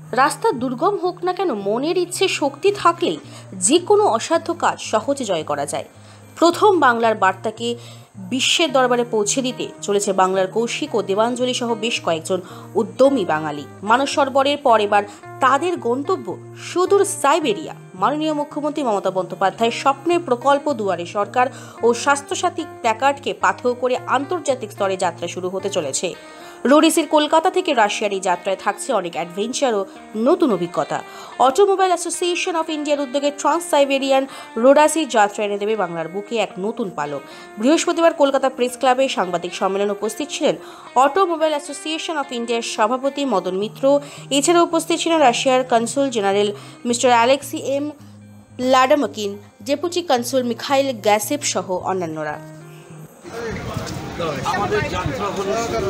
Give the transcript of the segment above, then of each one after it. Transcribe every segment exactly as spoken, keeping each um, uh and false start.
রাস্তা দুর্গম হোক না কেন, মনের ইচ্ছে শক্তি থাকলেই যে কোনো অসাধ্য কাজ সহজে জয় করা যায়। প্রথম বাংলার বার্তাকে বিশ্বের দরবারে পৌঁছে দিতে চলেছে বাংলার কৌশিক ও দেবাঞ্জলি সহ বেশ কয়েকজন উদ্যমী বাঙালি। মানস সরোবরের পর এবার তাদের গন্তব্য সুদূর সাইবেরিয়া। মাননীয় মুখ্যমন্ত্রী মমতা বন্দ্যোপাধ্যায়ের স্বপ্নের প্রকল্প দুয়ারে সরকার ও স্বাস্থ্যসাথী প্ল্যাকার্ডকে পাথেয় করে আন্তর্জাতিক স্তরে যাত্রা শুরু হতে চলেছে। রোডিসের কলকাতা থেকে রাশিয়ার এই যাত্রায় থাকছে অনেক অ্যাডভেঞ্চার ও নতুন অভিজ্ঞতা। অটোমোবাইল অ্যাসোসিয়েশন অফ ইন্ডিয়ার উদ্যোগে ট্রান্স সাইবেরিয়ান রোডাসি যাত্রা এনে দেবে বাংলার বুকে এক নতুন পালক। বৃহস্পতিবার কলকাতা প্রেস ক্লাবে সাংবাদিক সম্মেলনে উপস্থিত ছিলেন অটোমোবাইল অ্যাসোসিয়েশন অফ ইন্ডিয়ার সভাপতি মদন মিত্র। এছাড়া উপস্থিত ছিলেন রাশিয়ার consul general mister Alexei M Ladamkin, deputy consul Mikhail গ্যাসেপ সহ অন্যান্যরা। আমাদের যাত্রা হলো শুধু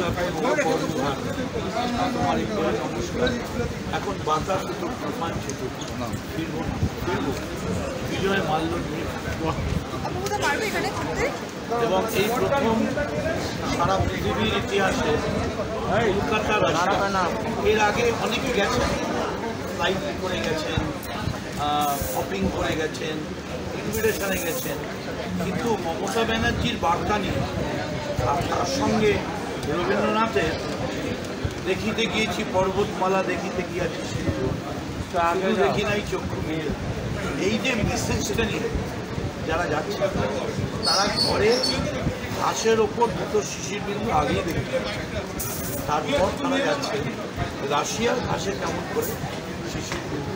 এখন বাতাস তো রোমাঞ্চিত বিজয় মাল্য এবং এই প্রথম সারা পৃথিবীর ইতিহাসে কলকাতা রাশিয়া। এর আগে অনেকে গেছেন, ফ্লাইট করে গেছেন, শপিং করে গেছেন, ইনভিটেশনে গেছেন, কিন্তু মমতা ব্যানার্জির বার্তা নিয়ে আর তার সঙ্গে রবীন্দ্রনাথের দেখিতে গিয়েছি পর্বতমালা, দেখিতে গিয়েছি সিন্ধু, আগে দেখি নাই চক্ষু মিলে, এই যে মেসেজটা নিয়ে যারা যাচ্ছে তারা ঘরে ঘাসের ওপর দুটো শিশির বিন্দু আগেই দেখে যাচ্ছে। তারপর তারা যাচ্ছে রাশিয়ার ঘাসে কেমন করে শিশির বিন্দু।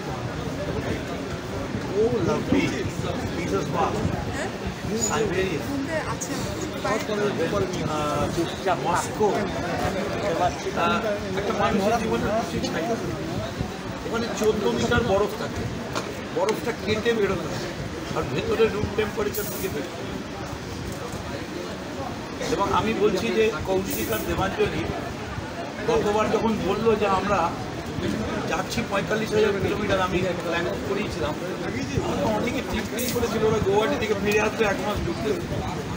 ও lovely Petersburg, Siberia, Moscow, একটা মানুষের জীবনে ওখানে চোদ্দ মিটার বরফ থাকে, বরফটা কেটে বেরোতে হয় আর ভেতরে রুম টেম্পারেচার থেকে বেরোতে। এবং আমি বলছি যে কৌশিক আর দেবাঞ্জলি গতবার যখন বললো যে আমরা যাচ্ছি পঁয়তাল্লিশ হাজার কিলোমিটার, আমি প্ল্যান করিয়েছিলাম, অনেকে ট্রিপ করেছিল ওরা গৌহাটি থেকে ফিরে আসবে এক মাস ঢুকতে।